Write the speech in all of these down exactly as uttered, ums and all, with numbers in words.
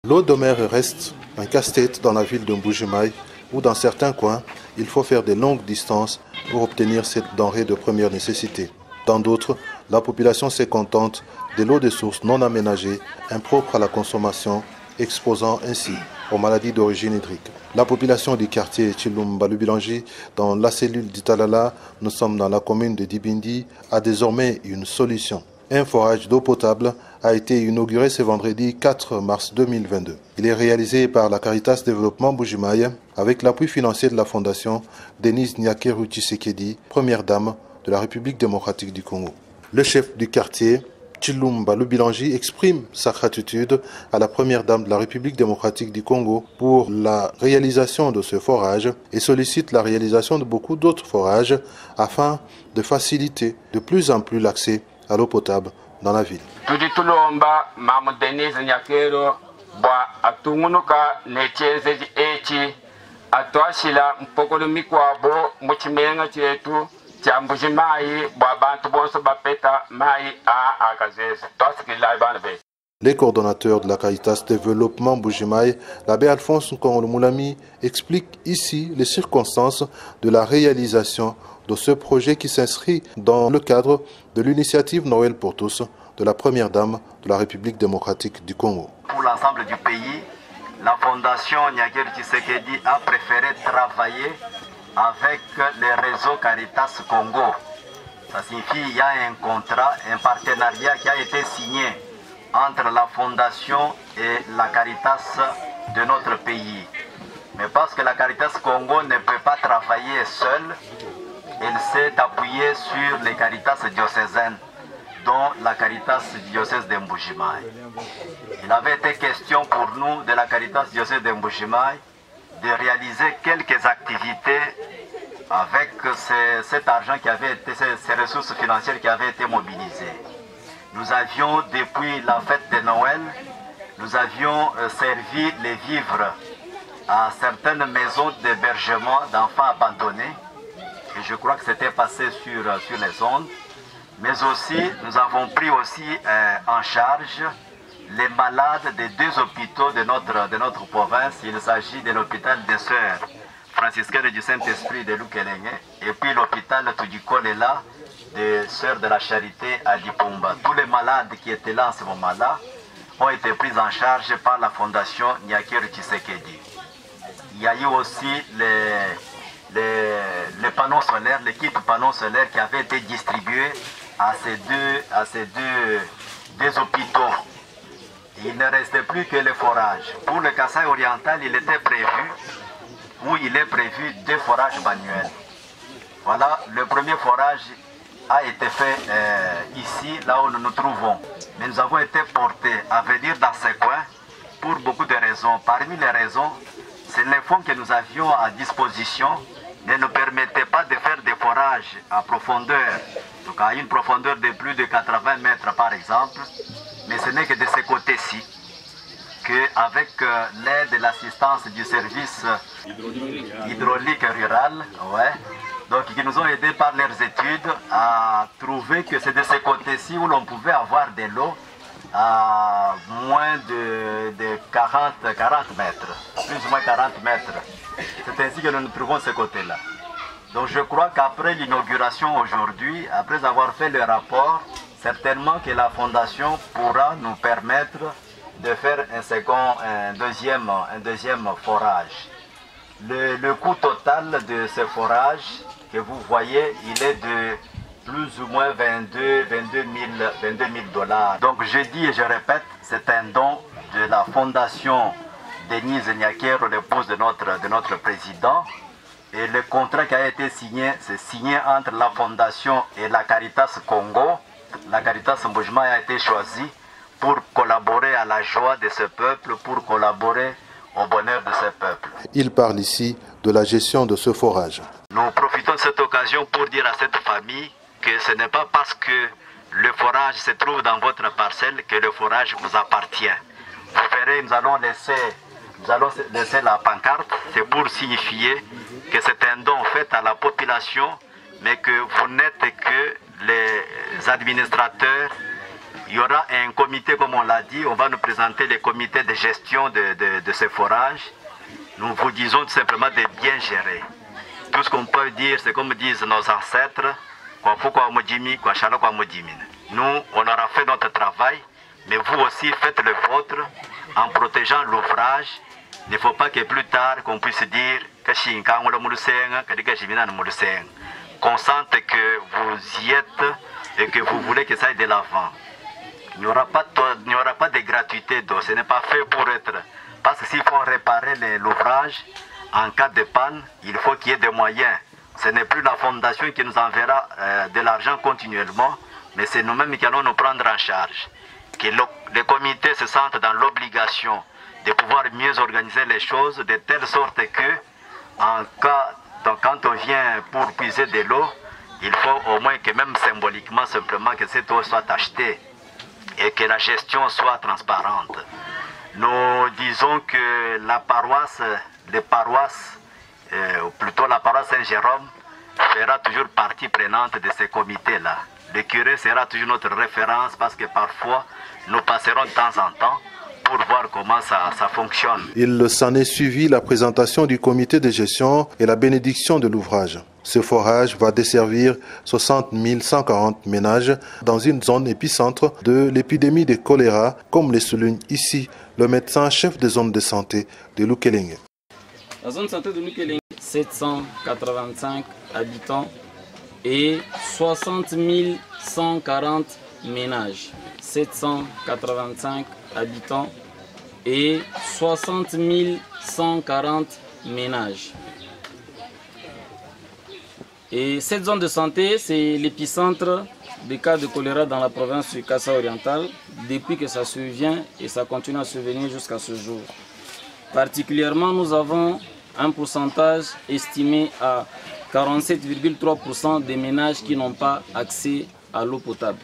L'eau de mer reste un casse-tête dans la ville de Mbuji-Mayi, où dans certains coins, il faut faire des longues distances pour obtenir cette denrée de première nécessité. Dans d'autres, la population se contente de l'eau de source non aménagée, impropre à la consommation, exposant ainsi aux maladies d'origine hydrique. La population du quartier Tshilumba-Lubilangi, dans la cellule d'Italala, nous sommes dans la commune de Dibindi, a désormais une solution. Un forage d'eau potable a été inauguré ce vendredi quatre mars deux mille vingt-deux. Il est réalisé par la Caritas Développement Mbuji-Mayi avec l'appui financier de la fondation Denise Nyakeru Tshisekedi, première dame de la République démocratique du Congo. Le chef du quartier, Tshilumba-Lubilangi, exprime sa gratitude à la première dame de la République démocratique du Congo pour la réalisation de ce forage et sollicite la réalisation de beaucoup d'autres forages afin de faciliter de plus en plus l'accès à l'eau potable dans la ville. Les coordonnateurs de la Caritas Développement Mbuji-Mayi, l'abbé Alphonse Nkongolo-Moulami, explique ici les circonstances de la réalisation de ce projet qui s'inscrit dans le cadre de l'initiative Noël pour tous de la première dame de la République démocratique du Congo. Pour l'ensemble du pays, la fondation Nyakeru Tshisekedi a préféré travailler avec les réseaux Caritas Congo. Ça signifie qu'il y a un contrat, un partenariat qui a été signé entre la fondation et la Caritas de notre pays. Mais parce que la Caritas Congo ne peut pas travailler seule, elle s'est appuyée sur les Caritas diocésaines, dont la Caritas diocèse de Mbuji-Mayi. Il avait été question pour nous de la Caritas diocèse de Mbuji-Mayi de réaliser quelques activités avec ces, cet argent qui avait été, ces, ces ressources financières qui avaient été mobilisées. Nous avions, depuis la fête de Noël, nous avions euh, servi les vivres à certaines maisons d'hébergement d'enfants abandonnés. Et je crois que c'était passé sur, sur les ondes. Mais aussi, nous avons pris aussi euh, en charge les malades des deux hôpitaux de notre, de notre province. Il s'agit de l'hôpital des Sœurs franciscaines du Saint-Esprit de Lukelenge et puis l'hôpital Tudikolela des Sœurs de la Charité à Dipumba. Tous les malades qui étaient là en ce moment-là ont été pris en charge par la fondation Nyakeru Tshisekedi. Il y a eu aussi les, les, les panneaux solaires, l'équipe panneaux solaires qui avait été distribuée à ces deux, à ces deux, deux hôpitaux. Il ne restait plus que le forage. Pour le Kasaï oriental, il était prévu, où il est prévu deux forages manuels. Voilà, le premier forage a été fait euh, ici, là où nous nous trouvons. Mais nous avons été portés à venir dans ces coins pour beaucoup de raisons. Parmi les raisons, c'est les fonds que nous avions à disposition ne nous permettaient pas de faire des forages à profondeur, donc à une profondeur de plus de quatre-vingts mètres par exemple. Mais ce n'est que de ce côté-ci qu'avec euh, l'aide et l'assistance du service hydraulique rural, ouais, donc qui nous ont aidés par leurs études à trouver que c'est de ce côté-ci où l'on pouvait avoir de l'eau à moins de, de quarante mètres, plus ou moins quarante mètres. C'est ainsi que nous nous trouvons ce côté-là. Donc je crois qu'après l'inauguration aujourd'hui, après avoir fait le rapport, certainement que la fondation pourra nous permettre de faire un second, un deuxième, un deuxième forage. Le, le coût total de ce forage que vous voyez, il est de plus ou moins vingt-deux mille dollars. Donc je dis et je répète, c'est un don de la fondation Denise Nyakeru, l'épouse de notre, de notre président. Et le contrat qui a été signé, c'est signé entre la fondation et la Caritas Congo. La Caritas Mbuji-Mayi a été choisie pour collaborer à la joie de ce peuple, pour collaborer au bonheur de ce peuple. Il parle ici de la gestion de ce forage. Nous profitons de cette occasion pour dire à cette famille que ce n'est pas parce que le forage se trouve dans votre parcelle que le forage vous appartient. Vous verrez, nous allons laisser, nous allons laisser la pancarte, c'est pour signifier que c'est un don fait à la population, mais que vous n'êtes que les administrateurs Il y aura un comité, comme on l'a dit, on va nous présenter les comités de gestion de, de, de ces forages. Nous vous disons tout simplement de bien gérer. Tout ce qu'on peut dire, c'est comme disent nos ancêtres, nous, on aura fait notre travail, mais vous aussi faites le vôtre en protégeant l'ouvrage. Il ne faut pas que plus tard qu'on puisse dire qu'on sente que vous y êtes et que vous voulez que ça aille de l'avant. Il n'y aura pas de, il n'y aura pas de gratuité d'eau, ce n'est pas fait pour être. Parce que s'il faut réparer l'ouvrage en cas de panne, il faut qu'il y ait des moyens. Ce n'est plus la fondation qui nous enverra euh, de l'argent continuellement, mais c'est nous-mêmes qui allons nous prendre en charge. Que le, les comités se sentent dans l'obligation de pouvoir mieux organiser les choses de telle sorte que, en cas, donc quand on vient pour puiser de l'eau, il faut au moins que même symboliquement, simplement, que cette eau soit achetée et que la gestion soit transparente. Nous disons que la paroisse, les paroisses, euh, ou plutôt la paroisse Saint-Jérôme, fera toujours partie prenante de ces comités-là. Le curé sera toujours notre référence parce que parfois, nous passerons de temps en temps pour voir comment ça, ça fonctionne. Il s'en est suivi la présentation du comité de gestion et la bénédiction de l'ouvrage. Ce forage va desservir soixante mille cent quarante ménages dans une zone épicentre de l'épidémie de choléra, comme le souligne ici le médecin chef de zone de santé de Lukelenge. La zone de santé de Lukelenge, sept cent quatre-vingt-cinq habitants et soixante mille cent quarante ménages. sept cent quatre-vingt-cinq habitants et soixante mille cent quarante ménages. Et cette zone de santé, c'est l'épicentre des cas de choléra dans la province du Kassa oriental, depuis que ça survient et ça continue à survenir jusqu'à ce jour. Particulièrement, nous avons un pourcentage estimé à quarante-sept virgule trois pour cent des ménages qui n'ont pas accès à l'eau potable.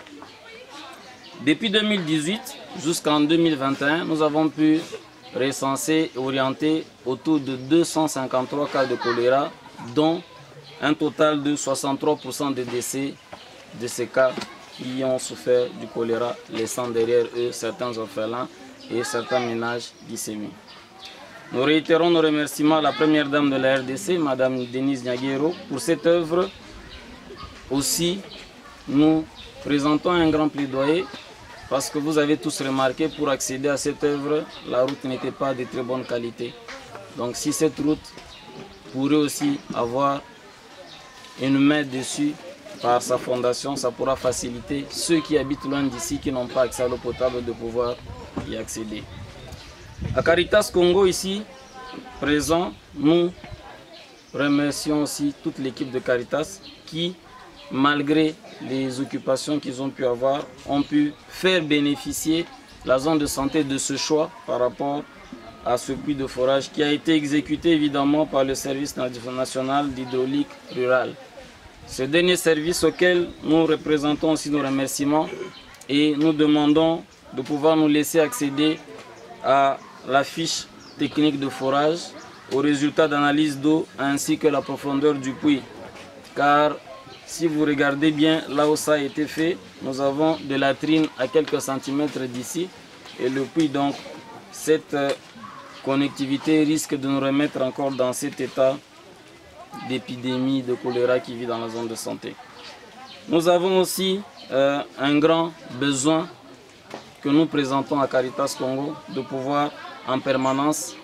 Depuis deux mille dix-huit jusqu'en deux mille vingt et un, nous avons pu recenser et orienter autour de deux cent cinquante-trois cas de choléra, dont un total de soixante-trois pour cent des décès de ces cas qui ont souffert du choléra, laissant derrière eux certains orphelins et certains ménages disséminés. Nous réitérons nos remerciements à la première dame de la R D C, Madame Denise Niaguero, pour cette œuvre. Aussi, nous présentons un grand plaidoyer parce que vous avez tous remarqué, pour accéder à cette œuvre, la route n'était pas de très bonne qualité. Donc si cette route pourrait aussi avoir une main dessus par sa fondation, ça pourra faciliter ceux qui habitent loin d'ici, qui n'ont pas accès à l'eau potable, de pouvoir y accéder. À Caritas Congo ici, présent, nous remercions aussi toute l'équipe de Caritas qui, malgré les occupations qu'ils ont pu avoir, ont pu faire bénéficier la zone de santé de ce choix par rapport à ce puits de forage qui a été exécuté évidemment par le service national d'hydraulique rurale. Ce dernier service auquel nous représentons aussi nos remerciements et nous demandons de pouvoir nous laisser accéder à la fiche technique de forage, aux résultats d'analyse d'eau ainsi que la profondeur du puits. Car si vous regardez bien là où ça a été fait, nous avons de la trine à quelques centimètres d'ici et le puits, donc cette connectivité risque de nous remettre encore dans cet état d'épidémie de choléra qui vit dans la zone de santé. Nous avons aussi euh, un grand besoin que nous présentons à Caritas Congo de pouvoir en permanence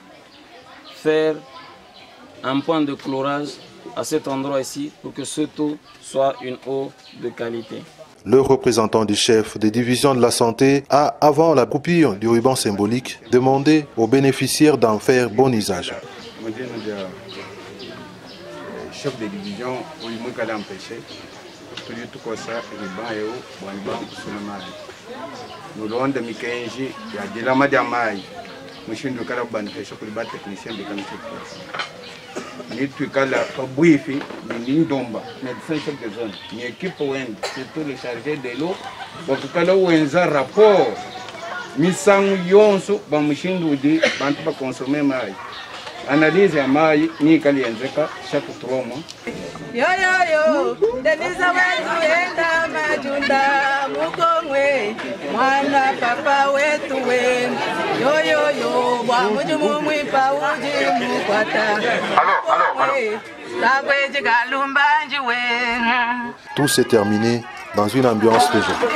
faire un point de chlorage à cet endroit ici pour que cette eau soit une eau de qualité. Le représentant du chef de division de la santé a, avant la coupure du ruban symbolique, demandé aux bénéficiaires d'en faire bon usage. Chef de division, on lui manque à empêcher. Tout du tout comme ça, ruban et eau, bon ruban sur le mal. Nous l'avons de Mikenji, il y a de la madamaï. Monsieur de Caraban, je suis le technicien de qualité. Ni tu cala Fabrifi, ni Domba, médecin chef de zone, ni équipe Wen, c'est tout le chargé de l'eau. Donc, quand on a un rapport, mi sang yonso, bon, machine d'oudi, ban pas consommer maï. analyse ya mai ni kalienzeka chaque trois mois. Yo yo yo, Denisa wetu enda majunda mukongwe, mwana papa wetu we. Yo yo yo, bwa mujumu mwipa uji mukwata. Allô, allô, allô. Takwe jigalumbanji we. Tout s'est terminé dans une ambiance de joie.